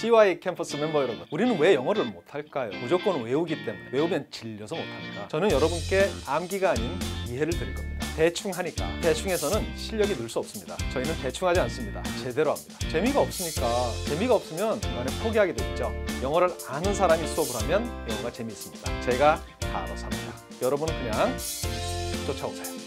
CY 캠퍼스 멤버 여러분, 우리는 왜 영어를 못할까요? 무조건 외우기 때문에. 외우면 질려서 못합니다. 저는 여러분께 암기가 아닌 이해를 드릴 겁니다. 대충 하니까. 대충해서는 실력이 늘 수 없습니다. 저희는 대충 하지 않습니다. 제대로 합니다. 재미가 없으니까. 재미가 없으면 중간에 포기하게 되죠. 영어를 아는 사람이 수업을 하면 영어가 재미있습니다. 제가 다 알아서 합니다. 여러분은 그냥 쫓아오세요.